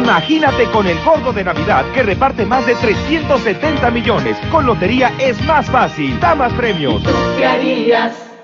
Imagínate con el Gordo de Navidad que reparte más de 370 millones. Con Lotería es más fácil, da más premios. ¿Qué harías?